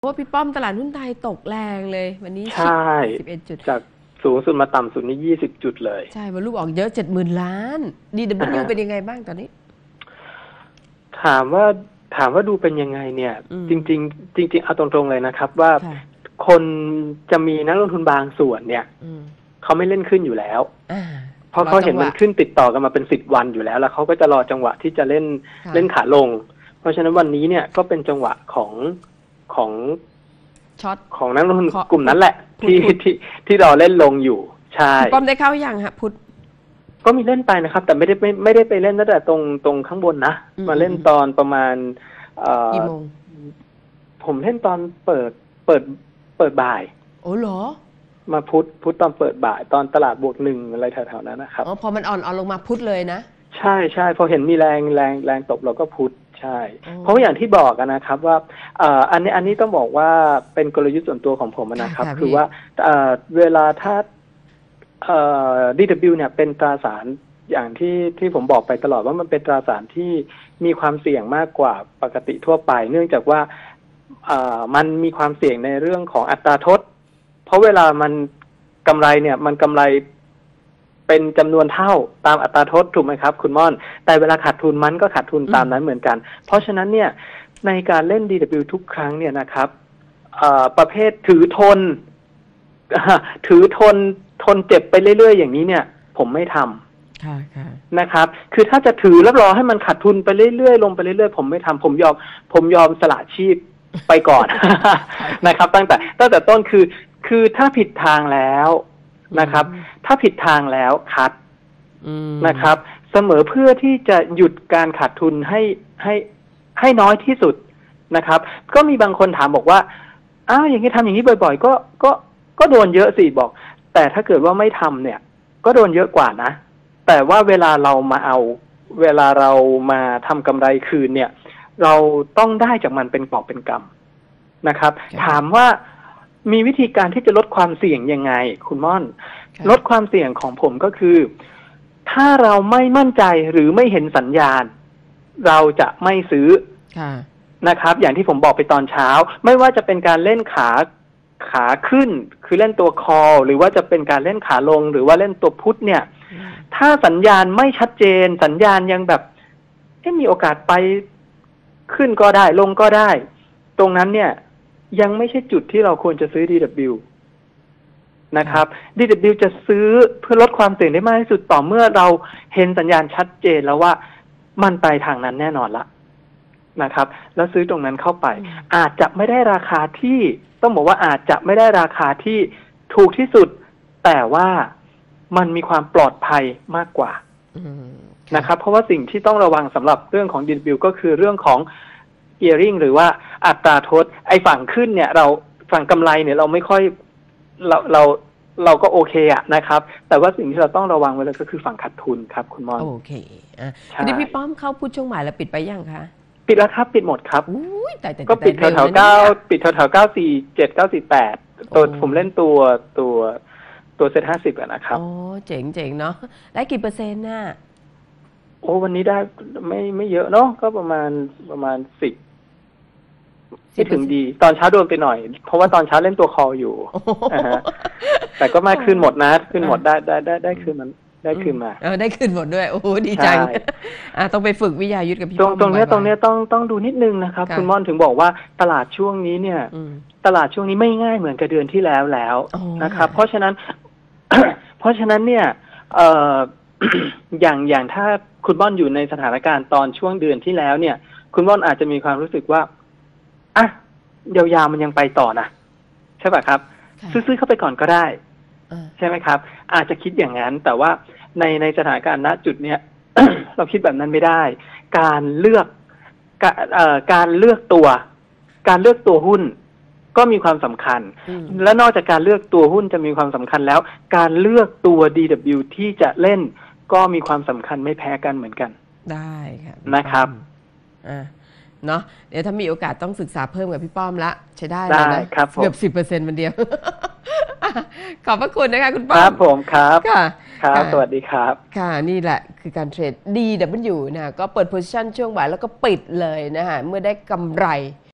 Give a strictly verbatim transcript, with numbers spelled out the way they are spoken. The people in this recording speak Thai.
ราะพี่ป้อมตลาดหุ้นไทยตกแรงเลยวันนี้ใช่สิบเอ็ดจุดจากสูงสุดมาต่ำสุดนี่ยี่สิบจุดเลยใช่วอลุ่มออกเยอะเจ็ดหมื่นล้าน ดี ดับเบิลยู เป็นยังไงบ้างตอนนี้ถามว่าถามว่าดูเป็นยังไงเนี่ยจริงๆจริงๆเอาตรงๆเลยนะครับว่าคนจะมีนักลงทุนบางส่วนเนี่ยเขาไม่เล่นขึ้นอยู่แล้วเพราะเขาเห็นมันขึ้นติดต่อกันมาเป็นสิบวันอยู่แล้วแล้วเขาก็จะรอจังหวะที่จะเล่นเล่นขาลงเพราะฉะนั้นวันนี้เนี่ยก็เป็นจังหวะของของช็อตของนักลงทุนกลุ่มนั้นแหละที่ที่ที่เราเล่นลงอยู่ใช่ป้อมได้เข้าอย่างฮะพุทธก็มีเล่นไปนะครับแต่ไม่ได้ไม่ไม่ได้ไปเล่นตั้งแต่ตรงตรงข้างบนนะมาเล่นตอนประมาณกี่โมงผมเล่นตอนเปิดเปิดเปิดบ่ายโอ้เหรอมาพุทธพุทธตอนเปิดบ่ายตอนตลาดบวกหนึ่งอะไรแถวๆนั้นนะครับอ๋อพอมันอ่อนอ่อนลงมาพุทธเลยนะใช่ใช่พอเห็นมีแรงแรงแรงตบเราก็พุทธใช่เพราะว่าอย่างที่บอกกันนะครับว่าอันนี้อันนี้ต้องบอกว่าเป็นกลยุทธ์ส่วนตัวของผมนะครับคือว่าเวลาถ้าดี ดับเบิลยู เนี่ยเป็นตราสารอย่างที่ที่ผมบอกไปตลอดว่ามันเป็นตราสารที่มีความเสี่ยงมากกว่าปกติทั่วไปเนื่องจากว่ามันมีความเสี่ยงในเรื่องของอัตราทดเพราะเวลามันกำไรเนี่ยมันกำไรเป็นจำนวนเท่าตามอัตราทดถูกไหมครับคุณม่อนแต่เวลาขาดทุนมันก็ขาดทุนตามนั้นเหมือนกันเพราะฉะนั้นเนี่ยในการเล่น ดี ดับเบิลยู ทุกครั้งเนี่ยนะครับประเภทถือทนถือทนทนเจ็บไปเรื่อยๆอย่างนี้เนี่ยผมไม่ทำนะครับคือถ้าจะถือแล้วรอให้มันขาดทุนไปเรื่อยๆลงไปเรื่อยๆผมไม่ทำผมยอมผมยอมสละชีพไปก่อน นะครับตั้งแต่ตั้งแต่ต้นคือคือถ้าผิดทางแล้วนะครับถ้าผิดทางแล้วคัดนะครับเสมอเพื่อที่จะหยุดการขาดทุนให้ให้ให้น้อยที่สุดนะครับก็มีบางคนถามบอกว่าอ้าวอย่างนี้ทำอย่างนี้บ่อยๆก็ก็ก็โดนเยอะสิบอกแต่ถ้าเกิดว่าไม่ทำเนี่ยก็โดนเยอะกว่านะแต่ว่าเวลาเรามาเอาเวลาเรามาทำกำไรคืนเนี่ยเราต้องได้จากมันเป็นกอบเป็นกำนะครับถามว่ามีวิธีการที่จะลดความเสี่ยงยังไงคุณม่อนลดความเสี่ยงของผมก็คือถ้าเราไม่มั่นใจหรือไม่เห็นสัญญาณเราจะไม่ซื้อนะครับอย่างที่ผมบอกไปตอนเช้าไม่ว่าจะเป็นการเล่นขาขาขึ้นคือเล่นตัวคอหรือว่าจะเป็นการเล่นขาลงหรือว่าเล่นตัวพุทธเนี่ยถ้าสัญญาณไม่ชัดเจนสัญญาณยังแบบมีโอกาสไปขึ้นก็ได้ลงก็ได้ตรงนั้นเนี่ยยังไม่ใช่จุดที่เราควรจะซื้อ ดี ดับเบิลยู นะครับ ดี ดับเบิลยู จะซื้อเพื่อลดความเสี่ยงได้มากที่สุดต่อเมื่อเราเห็นสัญญาณชัดเจนแล้วว่ามันไปทางนั้นแน่นอนละนะครับแล้วซื้อตรงนั้นเข้าไปอาจจะไม่ได้ราคาที่ต้องบอกว่าอาจจะไม่ได้ราคาที่ถูกที่สุดแต่ว่ามันมีความปลอดภัยมากกว่านะครับเพราะว่าสิ่งที่ต้องระวังสำหรับเรื่องของ ดี ดับเบิลยู ก็คือเรื่องของเกียร์ริงหรือว่าอัตราทดไอ้ฝั่งขึ้นเนี่ยเราฝั่งกำไรเนี่ยเราไม่ค่อยเราเราเราก็โอเคอะนะครับแต่ว่าสิ่งที่เราต้องระวังไว้เลยก็คือฝั่งขาดทุนครับคุณมอนโอเคอ่ะทีนี้พี่ป้อมเข้าพูดช่วงบ่ายแล้วปิดไปยังคะปิดแล้วครับปิดหมดครับก็ปิดแถวแถวเก้าปิดแถวแถวเก้าสี่เจ็ดเก้าสี่แปดตัวผมเล่นตัวตัวตัวเซ็ตห้าสิบอะนะครับโอ้เจ๋งเจ๋งเนาะได้กี่เปอร์เซ็นต์น่ะโอ้วันนี้ได้ไม่ไม่เยอะเนาะก็ประมาณประมาณสิบไม่ถึงดีตอนเช้าโดนไปหน่อยเพราะว่าตอนเช้าเล่นตัวคออยู่แต่ก็ไม่คืนหมดนะคืนหมดได้ได้ได้ได้คืนมันได้คืนมาเออได้คืนหมดด้วยโอ้โหดีจังอ่ะต้องไปฝึกวิทยายุทธกับพี่ตรงตรงนี้ตรงนี้ต้องต้องดูนิดนึงนะครับคุณม่อนถึงบอกว่าตลาดช่วงนี้เนี่ยตลาดช่วงนี้ไม่ง่ายเหมือนกับเดือนที่แล้วแล้วนะครับเพราะฉะนั้นเพราะฉะนั้นเนี่ยเอ่ออย่างอย่างถ้าคุณม่อนอยู่ในสถานการณ์ตอนช่วงเดือนที่แล้วเนี่ยคุณม่อนอาจจะมีความรู้สึกว่าอ่ะยาวๆมันยังไปต่อนะใช่ป่ะครับซื้อๆเข้าไปก่อนก็ได้ใช่ไหมครับอาจจะคิดอย่างนั้นแต่ว่าในในสถานการณ์ณจุดเนี้ย เราคิดแบบนั้นไม่ได้การเลือกการเลือกตัวการเลือกตัวหุ้นก็มีความสำคัญและนอกจากการเลือกตัวหุ้นจะมีความสำคัญแล้วการเลือกตัว ดี ดับเบิลยู ที่จะเล่นก็มีความสำคัญไม่แพ้กันเหมือนกันได้ครับนะครับอ่าเนาะเดี๋ยวถ้ามีโอกาสต้องศึกษาเพิ่มกับพี่ป้อมละใช้ได้เลยนะเกือบสิบเปอร์เซ็นต์มันเดียวขอบพระคุณนะคะคุณป้อมครับผมครับค่ะครับสวัสดีครับค่ะนี่แหละคือการเทรด ดี ดับเบิลยู นะก็เปิดโพซิชั่นช่วงบ่ายแล้วก็ปิดเลยนะฮะเมื่อได้กำไร